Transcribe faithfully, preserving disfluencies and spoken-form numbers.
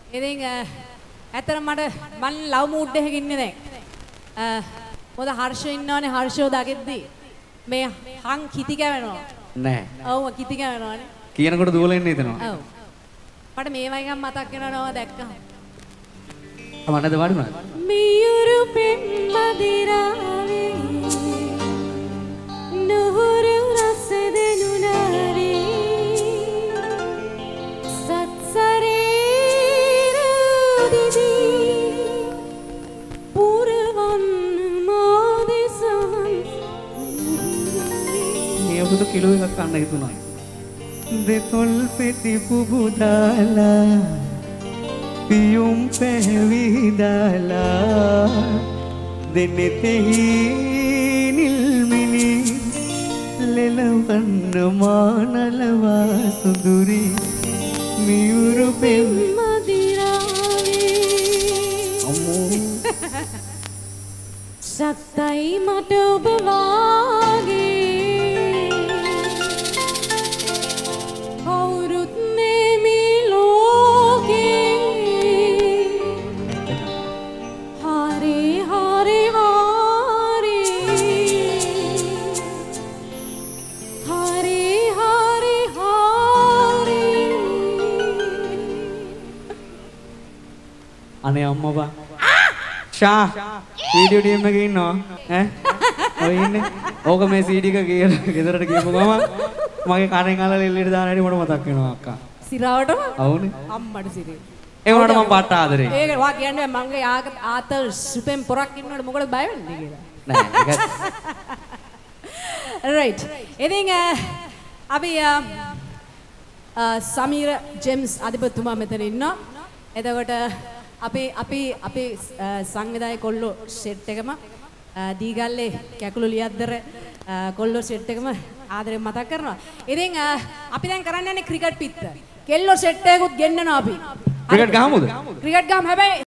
ඉතින් ඇත්තටම මට මම ලව් මූඩ් එකක ඉන්නේ දැන්. මොකද හර්ෂ ඉන්නවනේ හර්ෂෝ දකිද්දි මේ හං කිති කැවෙනවා. නෑ. ඔව් කිති කැවෙනවානේ. කියනකොට දුවලා ඉන්න හිතනවා. ඔව්. මට මේවා එකක් මතක් වෙනවා දැක්කම. මනද වඩුණා. මියුරු පෙම්මදිරාවේ නුහුරු රස දෙනු නාරේ සත්සරේ රදිදි පුරවන් මාදසන් මේ ඔබට කිලෝ එකක් කන්න හිතුණා. දෙතොල් පෙති පුබුදාලා පියුම් පැවිදාලා දෙනෙතෙහි නිල්මිනි ලෙලවන්න මානලවා සුදුරි මියුරු පෙම්මදිරාවේ අම්මෝ සත්තයි මට ඔබ වාගේ කවුරුත් මේ ලෝකේ හරි හරි හරි හරි හරි හරි අනේ අම්මා බා ෂා වීඩියෝ ටීම් එකේ ඉන්නවා ඈ ඔය ඉන්නේ ඕක මේ සීඩි එක කියලා ගෙදරට ගියපු ගමන් මගේ කණෙන් අල්ලලා එල්ලෙට දාන හැටි මට මතක් වෙනවා අක්කා සිරාවටම අවුනේ අම්මට සිරේ ඒ වුණාට මම පාට ආදරේ ඒක වා කියන්නේ මංගේ ආතල් සුපෙන් පොරක් ඉන්නවට මොකටද බය වෙන්නේ කියලා නෑ ඒක right ඉතින් අපි සමීර ජේම්ස් අධිපතිතුමා මෙතන ඉන්නවා එතකොට අපි අපි අපි සංවිධායක කොල්ලෝ සෙට් එකම දීගල්ලේ කැකුළු ලියද්දර කොල්ලෝ සෙට් එකම ආදරෙන් මතක් කරනවා. ඉතින් අපි දැන් කරන්න යන්නේ ක්‍රිකට් පිත්ත. කෙල්ලෝ සෙට් එකකුත් ගෙන්නනවා අපි. ක්‍රිකට් ගහමුද? ක්‍රිකට් ගහමු හැබැයි